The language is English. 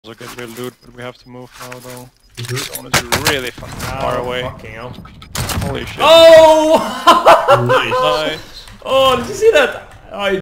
Also get real loot, but we have to move now though. Zone is really fucking far away. Fucking hell. Holy shit. Oh! Nice. Nice. Oh, did you see that? I